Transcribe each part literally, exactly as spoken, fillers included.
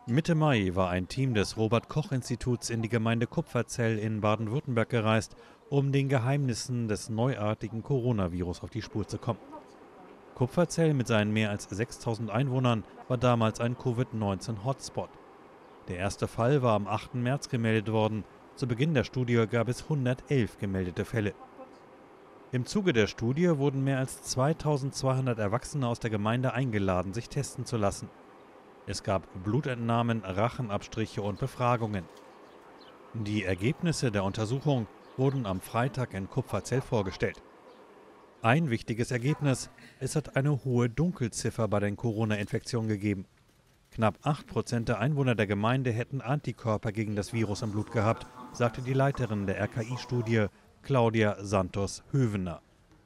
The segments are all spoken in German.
Mitte Mai war ein Team des Robert-Koch-Instituts in die Gemeinde Kupferzell in Baden-Württemberg gereist, um den Geheimnissen des neuartigen Coronavirus auf die Spur zu kommen. Kupferzell mit seinen mehr als sechstausend Einwohnern war damals ein Covid neunzehn Hotspot. Der erste Fall war am achten März gemeldet worden. Zu Beginn der Studie gab es hundertelf gemeldete Fälle. Im Zuge der Studie wurden mehr als zweitausendzweihundert Erwachsene aus der Gemeinde eingeladen, sich testen zu lassen. Es gab Blutentnahmen, Rachenabstriche und Befragungen. Die Ergebnisse der Untersuchung wurden am Freitag in Kupferzell vorgestellt. Ein wichtiges Ergebnis: Es hat eine hohe Dunkelziffer bei den Corona-Infektionen gegeben. Knapp acht Prozent der Einwohner der Gemeinde hätten Antikörper gegen das Virus im Blut gehabt, sagte die Leiterin der R K I-Studie, Claudia Santos-Hövener.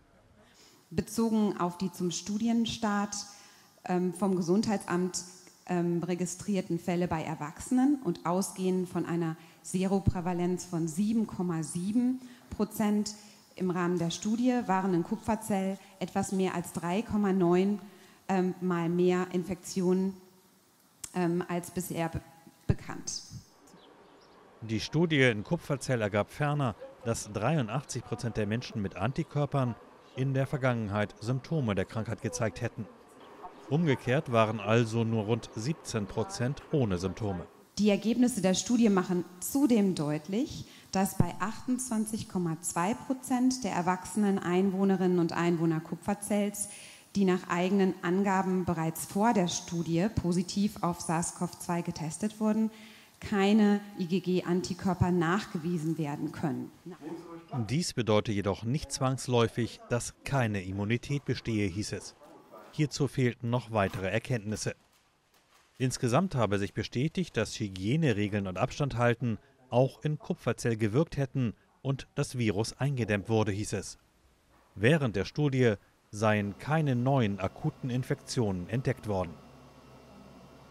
Bezogen auf die zum Studienstart ähm, vom Gesundheitsamt ähm, registrierten Fälle bei Erwachsenen und ausgehend von einer Seroprävalenz von sieben Komma sieben Prozent im Rahmen der Studie waren in Kupferzell etwas mehr als drei Komma neun ähm, Mal mehr Infektionen ähm, als bisher be bekannt. Die Studie in Kupferzell ergab ferner, dass dreiundachtzig Prozent der Menschen mit Antikörpern in der Vergangenheit Symptome der Krankheit gezeigt hätten. Umgekehrt waren also nur rund siebzehn Prozent ohne Symptome. Die Ergebnisse der Studie machen zudem deutlich, dass bei achtundzwanzig Komma zwei Prozent der erwachsenen Einwohnerinnen und Einwohner Kupferzells, die nach eigenen Angaben bereits vor der Studie positiv auf SARS CoV zwei getestet wurden, keine I G G-Antikörper nachgewiesen werden können. Dies bedeutet jedoch nicht zwangsläufig, dass keine Immunität bestehe, hieß es. Hierzu fehlten noch weitere Erkenntnisse. Insgesamt habe sich bestätigt, dass Hygieneregeln und Abstand halten auch in Kupferzell gewirkt hätten und das Virus eingedämmt wurde, hieß es. Während der Studie seien keine neuen akuten Infektionen entdeckt worden.